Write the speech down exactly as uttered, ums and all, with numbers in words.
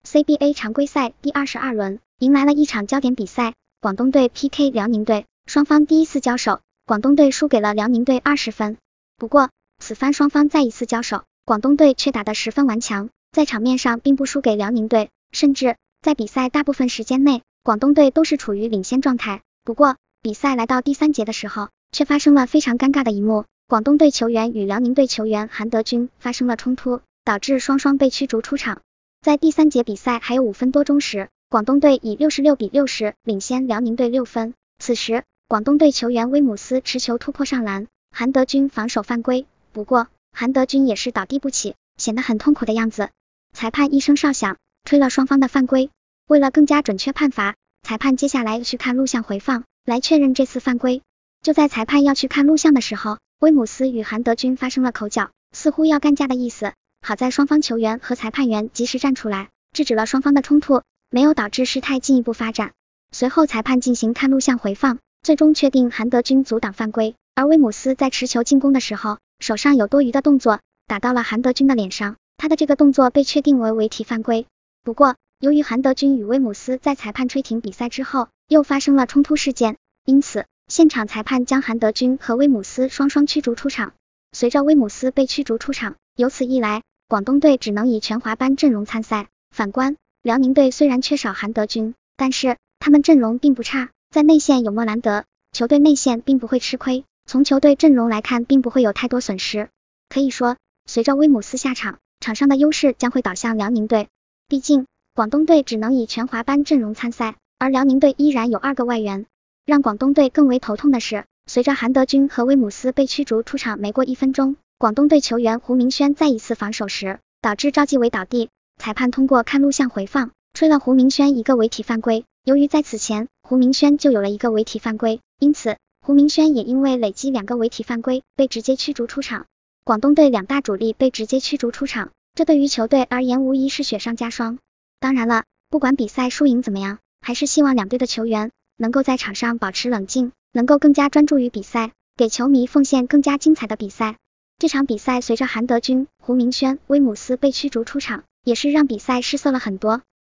C B A 常规赛第二十二轮，迎来了一场焦点比赛，广东队 P K 辽宁队，双方第一次交手，广东队输给了辽宁队二十分。不过，此番双方再一次交手，广东队却打得十分顽强，在场面上并不输给辽宁队，甚至在比赛大部分时间内，广东队都是处于领先状态。不过，比赛来到第三节的时候，却发生了非常尴尬的一幕，广东队球员与辽宁队球员韩德君发生了冲突，导致双双被驱逐出场。在第三节比赛还有五分多钟时，广东队以六十六比六十领先辽宁队六分。此时，广东队球员威姆斯持球突破上篮，韩德君防守犯规，不过韩德君也是倒地不起，显得很痛苦的样子。裁判一声哨响，吹了双方的犯规。为了更加准确判罚，裁判接下来去看录像回放，来确认这次犯规。就在裁判要去看录像的时候，威姆斯与韩德君发生了口角，似乎要干架的意思。好在双方球员和裁判员及时站出来，制止了双方的冲突，没有导致事态进一步发展。随后裁判进行看录像回放，最终确定韩德君阻挡犯规，而威姆斯在持球进攻的时候，手上有多余的动作，打到了韩德君的脸上，他的这个动作被确定为违体犯规。不过，由于韩德君与威姆斯在裁判吹停比赛之后，又发生了冲突事件，因此，现场裁判将韩德君和威姆斯双双驱逐出场。随着威姆斯被驱逐出场，由此一来，广东队只能以全华班阵容参赛。反观辽宁队虽然缺少韩德君，但是他们阵容并不差，在内线有莫兰德，球队内线并不会吃亏，从球队阵容来看并不会有太多损失。可以说，随着威姆斯下场，场上的优势将会导向辽宁队。毕竟，广东队只能以全华班阵容参赛，而辽宁队依然有二个外援。让广东队更为头痛的是，随着韩德君和威姆斯被驱逐出场没过一分钟，广东队球员胡明轩再一次防守时，导致赵继伟倒地，裁判通过看录像回放，吹了胡明轩一个违体犯规。由于在此前，胡明轩就有了一个违体犯规，因此，胡明轩也因为累积两个违体犯规，被直接驱逐出场。广东队两大主力被直接驱逐出场，这对于球队而言无疑是雪上加霜。当然了，不管比赛输赢怎么样，还是希望两队的球员能够在场上保持冷静，能够更加专注于比赛，给球迷奉献更加精彩的比赛。这场比赛随着韩德君、胡明轩、威姆斯被驱逐出场，也是让比赛失色了很多。